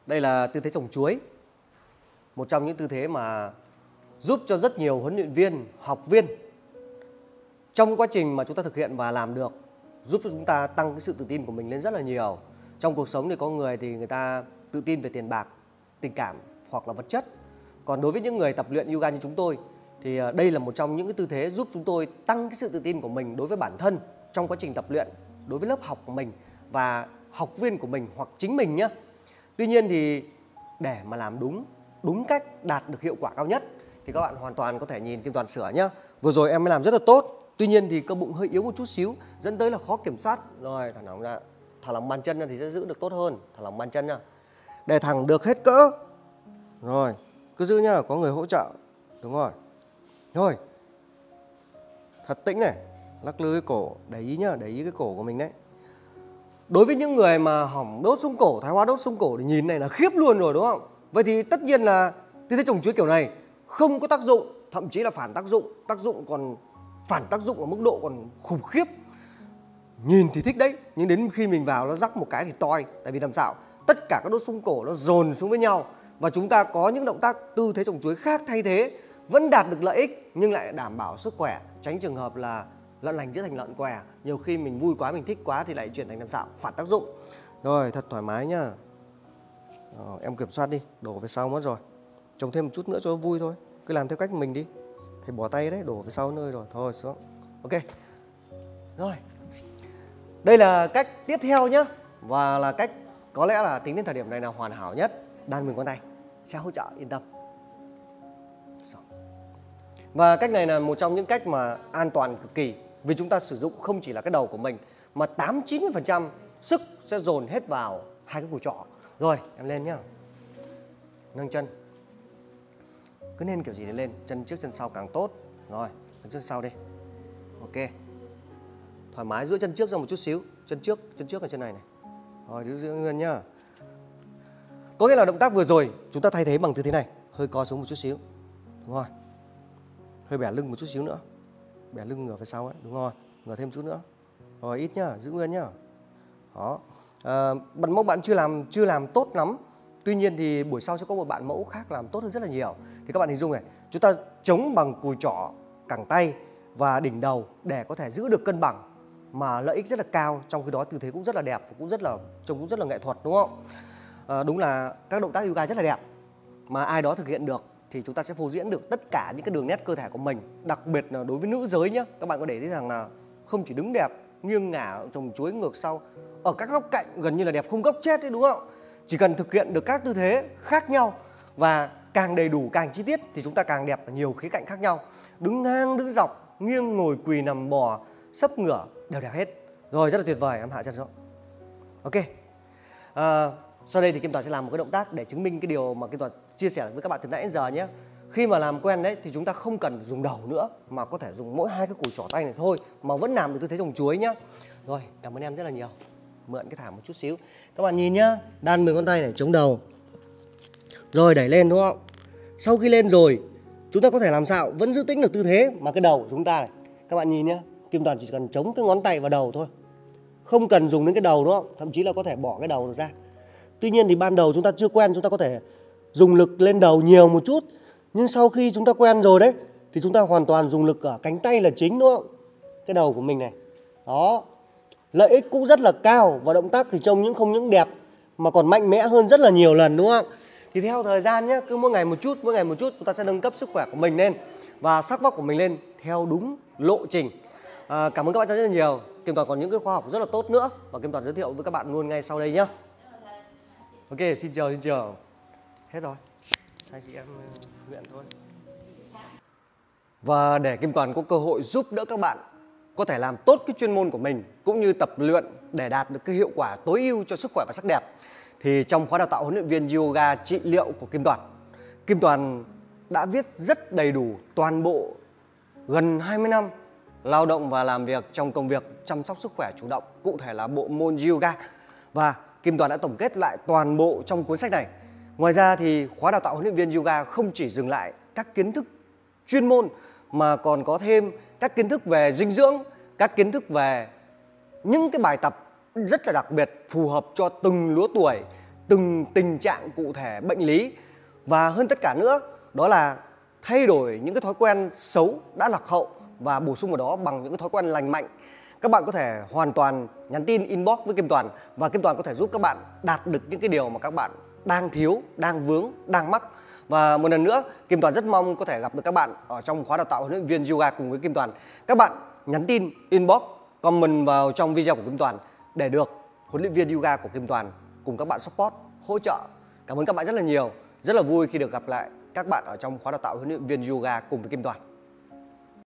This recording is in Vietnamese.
Đây là tư thế trồng chuối. Một trong những tư thế mà giúp cho rất nhiều huấn luyện viên, học viên trong quá trình mà chúng ta thực hiện và làm được, giúp cho chúng ta tăng cái sự tự tin của mình lên rất là nhiều. Trong cuộc sống thì có người thì người ta tự tin về tiền bạc, tình cảm hoặc là vật chất. Còn đối với những người tập luyện yoga như chúng tôi thì đây là một trong những cái tư thế giúp chúng tôi tăng cái sự tự tin của mình đối với bản thân trong quá trình tập luyện, đối với lớp học của mình và học viên của mình hoặc chính mình nhé. Tuy nhiên thì để mà làm đúng cách, đạt được hiệu quả cao nhất thì các bạn hoàn toàn có thể nhìn Kim Toàn sửa nhá. Vừa rồi em mới làm rất là tốt, tuy nhiên thì cơ bụng hơi yếu một chút xíu dẫn tới là khó kiểm soát. Rồi thả lỏng ra, thả lỏng bàn chân ra thì sẽ giữ được tốt hơn. Thả lỏng bàn chân ra để thẳng được hết cỡ. Rồi cứ giữ nhá, có người hỗ trợ. Đúng rồi. Rồi thật tĩnh này, lắc lư cái cổ, để ý nhá, để ý cái cổ của mình đấy. Đối với những người mà hỏng đốt sống cổ, thoái hóa đốt sống cổ thì nhìn này là khiếp luôn rồi đúng không? Vậy thì tất nhiên là tư thế trồng chuối kiểu này không có tác dụng, thậm chí là phản tác dụng. Phản tác dụng ở mức độ còn khủng khiếp. Nhìn thì thích đấy, nhưng đến khi mình vào nó rắc một cái thì toi. Tại vì làm sao? Tất cả các đốt sống cổ nó dồn xuống với nhau. Và chúng ta có những động tác tư thế trồng chuối khác thay thế, vẫn đạt được lợi ích nhưng lại đảm bảo sức khỏe, tránh trường hợp là lợn lành trở thành lợn què. Nhiều khi mình vui quá, mình thích quá thì lại chuyển thành làm sao? Phản tác dụng. Rồi thật thoải mái nhá. Em kiểm soát đi, đổ về sau mất rồi. Trồng thêm một chút nữa cho nó vui thôi. Cứ làm theo cách mình đi. Thầy bỏ tay đấy, đổ về sau nơi rồi. Thôi xuống. Ok. Rồi. Đây là cách tiếp theo nhé. Và là cách có lẽ là tính đến thời điểm này là hoàn hảo nhất. Đan 10 ngón tay sẽ hỗ trợ, yên tâm. Và cách này là một trong những cách mà an toàn cực kỳ. Vì chúng ta sử dụng không chỉ là cái đầu của mình mà 80-90% sức sẽ dồn hết vào hai cái cùi trỏ. Rồi em lên nhá. Nâng chân. Cứ nên kiểu gì thì lên. Chân trước chân sau càng tốt. Rồi chân trước sau đi. Ok. Thoải mái giữa chân trước ra một chút xíu. Chân trước là chân này này. Rồi giữ nguyên nhá. Có nghĩa là động tác vừa rồi chúng ta thay thế bằng tư thế này. Hơi co xuống một chút xíu. Đúng rồi. Hơi bẻ lưng một chút xíu nữa. Bẻ lưng ngửa phía sau ấy. Đúng rồi. Ngửa thêm chút nữa. Rồi ít nhá. Giữ nguyên nhá. Đó. Bạn mẫu bạn chưa làm tốt lắm. Tuy nhiên thì buổi sau sẽ có một bạn mẫu khác làm tốt hơn rất là nhiều. Thì các bạn hình dung này. Chúng ta chống bằng cùi trỏ, cẳng tay và đỉnh đầu để có thể giữ được cân bằng. Mà lợi ích rất là cao. Trong khi đó tư thế cũng rất là đẹp. Và trông cũng rất là nghệ thuật đúng không? Đúng là các động tác yoga rất là đẹp. Mà ai đó thực hiện được thì chúng ta sẽ phô diễn được tất cả những cái đường nét cơ thể của mình. Đặc biệt là đối với nữ giới nhé. Các bạn có để ý rằng là không chỉ đứng đẹp, nghiêng ngả, trồng chuối ngược sau, ở các góc cạnh gần như là đẹp không góc chết đấy đúng không? Chỉ cần thực hiện được các tư thế khác nhau và càng đầy đủ, càng chi tiết thì chúng ta càng đẹp ở nhiều khía cạnh khác nhau. Đứng ngang, đứng dọc, nghiêng, ngồi, quỳ, nằm, bò, sấp ngửa đều đẹp hết. Rồi rất là tuyệt vời, em hạ chân xuống. Ok. Sau đây thì Kim Toàn sẽ làm một cái động tác để chứng minh cái điều mà Kim Toàn chia sẻ với các bạn từ nãy đến giờ nhé. Khi mà làm quen đấy thì chúng ta không cần phải dùng đầu nữa mà có thể dùng mỗi hai cái cùi trỏ tay này thôi mà vẫn làm được tư thế trồng chuối nhá. Rồi, cảm ơn em rất là nhiều. Mượn cái thảm một chút xíu. Các bạn nhìn nhá, đan 10 ngón tay này chống đầu. Rồi đẩy lên đúng không? Sau khi lên rồi, chúng ta có thể làm sao? Vẫn giữ tĩnh được tư thế mà cái đầu của chúng ta này. Các bạn nhìn nhá, Kim Toàn chỉ cần chống cái ngón tay vào đầu thôi. Không cần dùng đến cái đầu đúng không? Thậm chí là có thể bỏ cái đầu được ra. Tuy nhiên thì ban đầu chúng ta chưa quen, chúng ta có thể dùng lực lên đầu nhiều một chút. Nhưng sau khi chúng ta quen rồi đấy thì chúng ta hoàn toàn dùng lực ở cánh tay là chính đúng không? Cái đầu của mình này. Đó. Lợi ích cũng rất là cao và động tác thì trông không những đẹp mà còn mạnh mẽ hơn rất là nhiều lần đúng không? Thì theo thời gian nhé, cứ mỗi ngày một chút chúng ta sẽ nâng cấp sức khỏe của mình lên và sắc vóc của mình lên theo đúng lộ trình. Cảm ơn các bạn rất là nhiều. Kim Toàn còn những cái khóa học rất là tốt nữa và Kim Toàn giới thiệu với các bạn luôn ngay sau đây nhé. Ok, xin chào. Hết rồi. Hai chị em luyện thôi. Và để Kim Toàn có cơ hội giúp đỡ các bạn có thể làm tốt cái chuyên môn của mình cũng như tập luyện để đạt được cái hiệu quả tối ưu cho sức khỏe và sắc đẹp thì trong khóa đào tạo huấn luyện viên yoga trị liệu của Kim Toàn đã viết rất đầy đủ toàn bộ gần 20 năm lao động và làm việc trong công việc chăm sóc sức khỏe chủ động, cụ thể là bộ môn yoga. Và Kim Toàn đã tổng kết lại toàn bộ trong cuốn sách này. Ngoài ra thì khóa đào tạo huấn luyện viên yoga không chỉ dừng lại các kiến thức chuyên môn mà còn có thêm các kiến thức về dinh dưỡng, các kiến thức về những cái bài tập rất là đặc biệt phù hợp cho từng lứa tuổi, từng tình trạng cụ thể bệnh lý, và hơn tất cả nữa đó là thay đổi những cái thói quen xấu đã lạc hậu và bổ sung vào đó bằng những cái thói quen lành mạnh. Các bạn có thể hoàn toàn nhắn tin inbox với Kim Toàn và Kim Toàn có thể giúp các bạn đạt được những cái điều mà các bạn đang thiếu, đang vướng, đang mắc. Và một lần nữa, Kim Toàn rất mong có thể gặp được các bạn ở trong khóa đào tạo huấn luyện viên yoga cùng với Kim Toàn. Các bạn nhắn tin inbox, comment vào trong video của Kim Toàn để được huấn luyện viên yoga của Kim Toàn cùng các bạn support, hỗ trợ. Cảm ơn các bạn rất là nhiều. Rất là vui khi được gặp lại các bạn ở trong khóa đào tạo huấn luyện viên yoga cùng với Kim Toàn.